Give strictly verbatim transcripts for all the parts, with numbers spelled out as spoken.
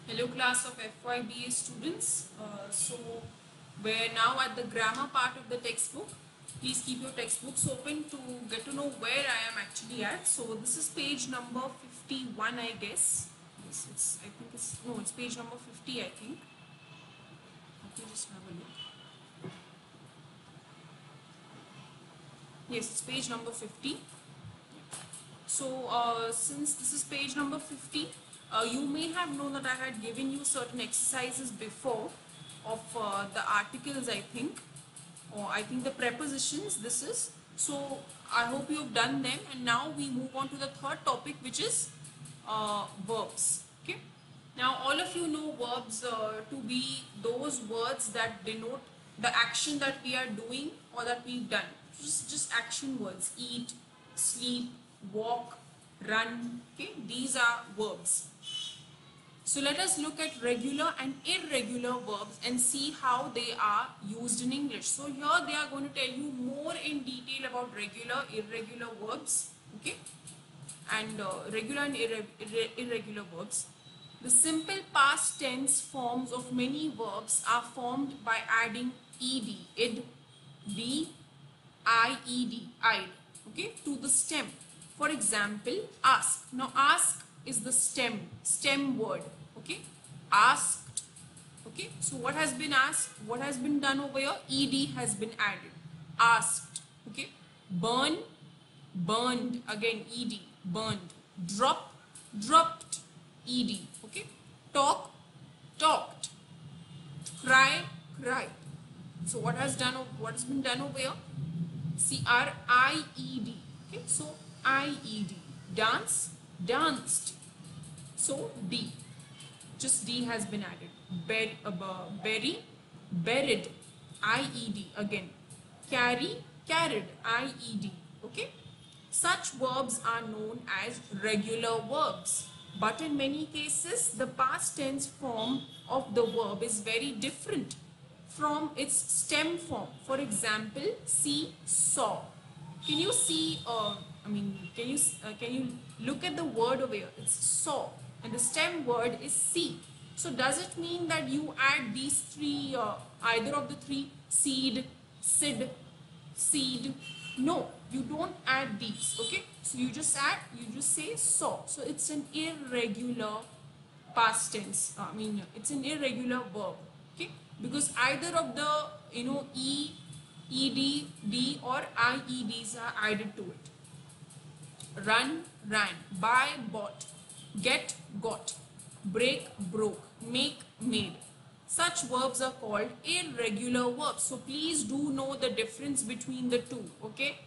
Hello class of F Y B A students. Uh, so we're now at the grammar part of the textbook. Please keep your textbooks open to get to know where I am actually at. So this is page number fifty-one, I guess. Yes, it's, I think it's, no, it's page number fifty, I think. Let me just have a look. Yes, it's page number fifty. So uh, since this is page number fifty, uh, you may have known that I had given you certain exercises before of uh, the articles, I think, or I think the prepositions this is. So I hope you've done them, and now we move on to the third topic, which is uh, verbs. Okay. Now all of you know verbs uh, to be those words that denote the action that we are doing or that we've done. Just, just action words: eat, sleep, walk, run. Okay, these are verbs. So let us look at regular and irregular verbs and see how they are used in English. So here they are going to tell you more in detail about regular, irregular verbs. Okay, and uh, regular and irre irre irregular verbs. The simple past tense forms of many verbs are formed by adding ed, id, d, ied, id, okay, to the stem. For example, ask. Now ask is the stem, stem word, okay, asked, okay. So what has been asked, what has been done over here? Ed has been added, asked, okay. Burn, burned, again ed, burned. Drop, dropped, ed, okay. Talk, talked. Cry, cried. So what has done, what has been done over here? C R I E D, okay. So I E D. Dance, danced. So D, just D has been added. Bur uh, bury, buried, I E D again. Carry, carried, I E D, okay. Such verbs are known as regular verbs, but in many cases the past tense form of the verb is very different from its stem form. For example, see, saw. Can you see, uh, I mean, can you, uh, can you look at the word over here? It's saw, and the stem word is see. So does it mean that you add these three, uh, either of the three, seed, sid, seed? No, you don't add these, okay? So you just add, you just say saw. So it's an irregular past tense. Uh, I mean, it's an irregular verb, okay? Because either of the, you know, e, ed, d or ieds are added to it. Run, ran. Buy, bought. Get, got. Break, broke. Make, made. Such verbs are called irregular verbs. So please do know the difference between the two, okay?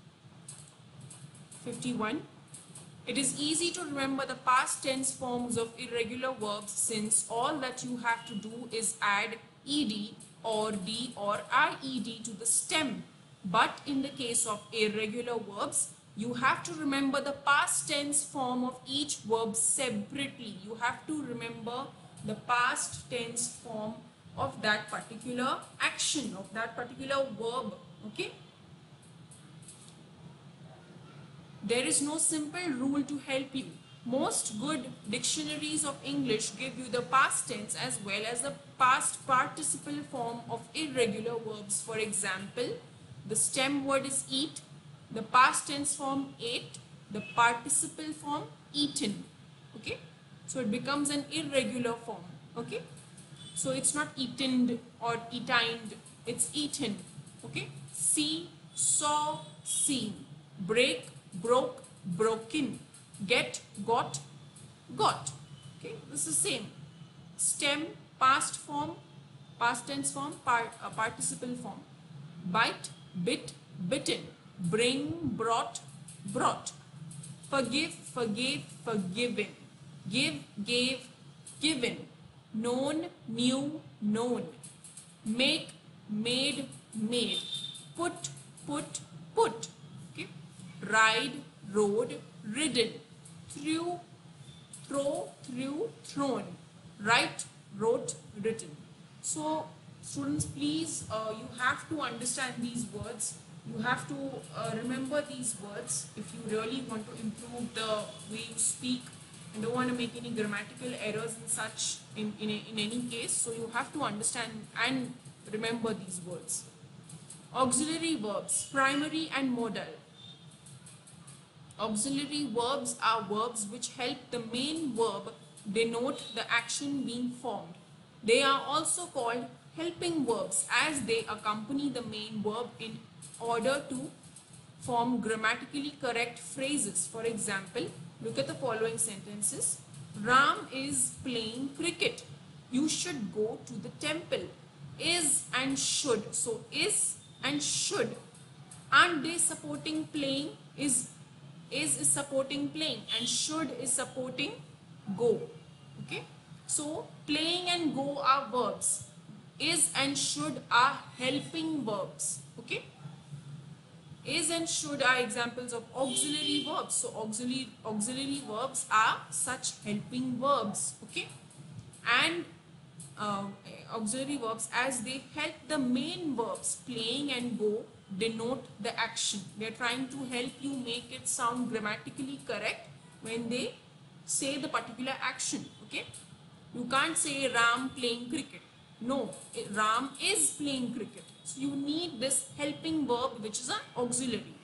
fifty-one. It is easy to remember the past tense forms of irregular verbs since all that you have to do is add ed or d or ied to the stem. But in the case of irregular verbs, you have to remember the past tense form of each verb separately. You have to remember the past tense form of that particular action, of that particular verb, okay? There is no simple rule to help you. Most good dictionaries of English give you the past tense as well as the past participle form of irregular verbs. For example, the stem word is eat, the past tense form ate, the participle form eaten. Okay, so it becomes an irregular form. Okay, so it's not eaten or eatined, it's eaten. Okay, see, saw, seen. Break, broke, broken. Get, got, got. Okay, this is same. Stem, past form, past tense form, part, uh, participle form. Bite, bit, bitten. Bring, brought, brought. Forgive, forgave, forgiven. Give, gave, given. Known, knew, known. Make, made, made. Put, put, put. Okay. Ride, rode, ridden. Threw, throw, threw, thrown. Write, wrote, written. So students, please, uh, you have to understand these words. You have to uh, remember these words if you really want to improve the way you speak I don't want to make any grammatical errors in such in, in, in any case, so you have to understand and remember these words. Auxiliary verbs, primary and modal. Auxiliary verbs are verbs which help the main verb denote the action being formed. They are also called helping verbs as they accompany the main verb in order to form grammatically correct phrases. For example, look at the following sentences. Ram is playing cricket. You should go to the temple. Is and should. So is and should. Aren't they supporting playing? Is is is supporting playing and should is supporting go. Okay. So playing and go are verbs. Is and should are helping verbs. Okay. Is and should are examples of auxiliary verbs. So auxiliary auxiliary verbs are such helping verbs. Okay. And uh, auxiliary verbs as they help the main verbs playing and go denote the action. They are trying to help you make it sound grammatically correct when they say the particular action. Okay. You can't say Ram playing cricket. No, Ram is playing cricket. So you need this helping verb which is an auxiliary.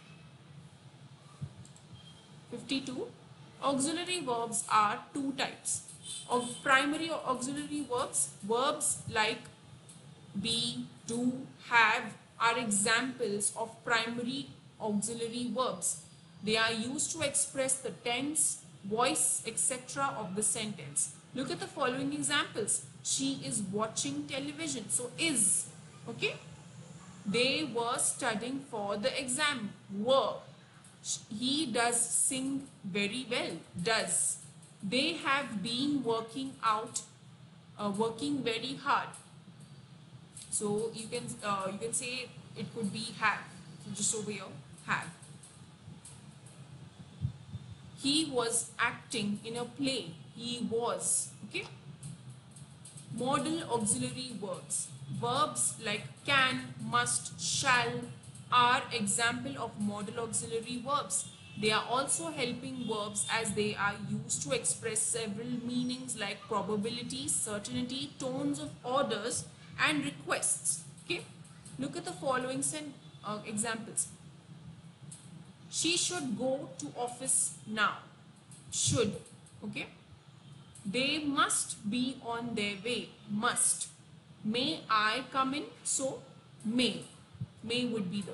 fifty-two. Auxiliary verbs are two types. Of primary or auxiliary verbs, verbs like be, do, have are examples of primary auxiliary verbs. They are used to express the tense, voice, et cetera of the sentence. Look at the following examples. She is watching television. So is. Okay. They were studying for the exam. Were. He does sing very well. Does. They have been working out, uh, working very hard. So you can uh, you can say it could be have. So just over here, have. He was acting in a play. He was. Okay. Modal auxiliary verbs. Verbs like can, must, shall are example of modal auxiliary verbs. They are also helping verbs as they are used to express several meanings like probability, certainty, tones of orders and requests. Okay. Look at the following uh, examples. She should go to office now. Should. Okay. They must be on their way. Must. May I come in? So may. May would be the.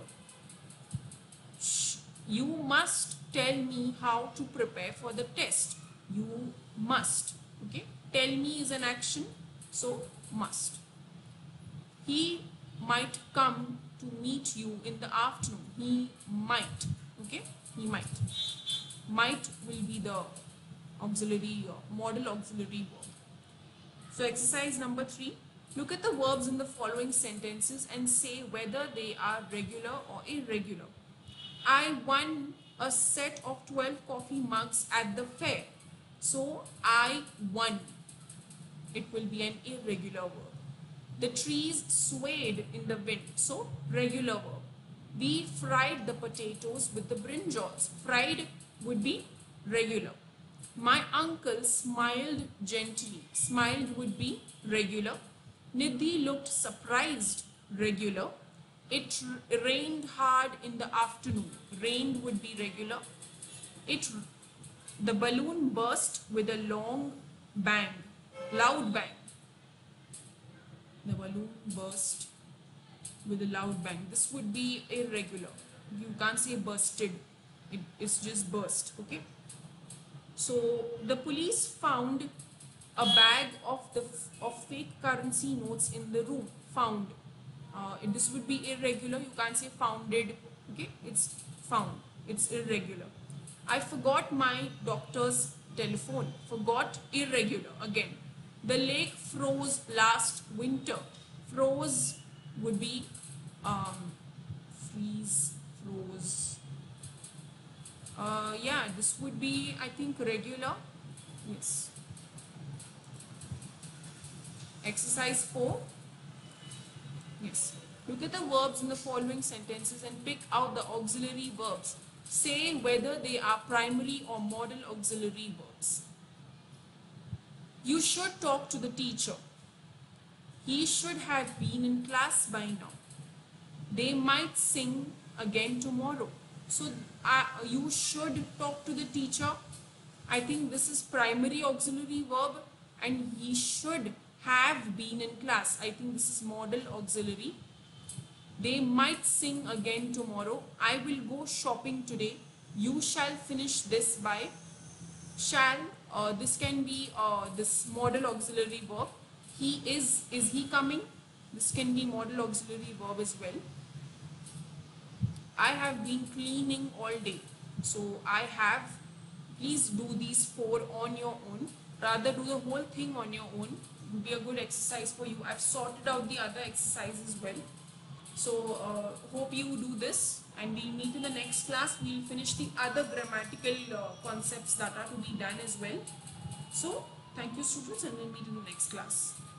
You must tell me how to prepare for the test. You must. Okay. Tell me is an action. So must. He might come to meet you in the afternoon. He might. Okay. He might. Might will be the auxiliary or modal auxiliary verb. So exercise number three. Look at the verbs in the following sentences and say whether they are regular or irregular. I won a set of twelve coffee mugs at the fair. So I won. It will be an irregular verb. The trees swayed in the wind. So regular verb. We fried the potatoes with the brinjals. Fried would be regular. My uncle smiled gently. Smiled would be regular. Nidhi looked surprised. Regular. It rained hard in the afternoon. Rained would be regular. It the balloon burst with a long bang. Loud bang. The balloon burst with a loud bang. This would be irregular. You can't say bursted. It, it's just burst. Okay. So the police found a bag of the of fake currency notes in the room. Found. Uh, this would be irregular. You can't say founded. Okay, it's found. It's irregular. I forgot my doctor's telephone. Forgot, irregular. Again, the lake froze last winter. Froze would be um, freeze, froze. Uh, yeah, this would be, I think, regular. Yes. Exercise four. Yes. Look at the verbs in the following sentences and pick out the auxiliary verbs. Say whether they are primary or modal auxiliary verbs. You should talk to the teacher. He should have been in class by now. They might sing again tomorrow. So uh, you should talk to the teacher. I think this is primary auxiliary verb, and he should have been in class. I think this is modal auxiliary. They might sing again tomorrow. I will go shopping today. You shall finish this by. Shall, uh, this can be uh, this modal auxiliary verb. He is, is he coming? This can be modal auxiliary verb as well. I have been cleaning all day. So I have, please do these four on your own. Rather do the whole thing on your own. It will be a good exercise for you. I've sorted out the other exercises as well. So uh, hope you do this, and we'll meet in the next class. We'll finish the other grammatical uh, concepts that are to be done as well. So thank you students, and we'll meet in the next class.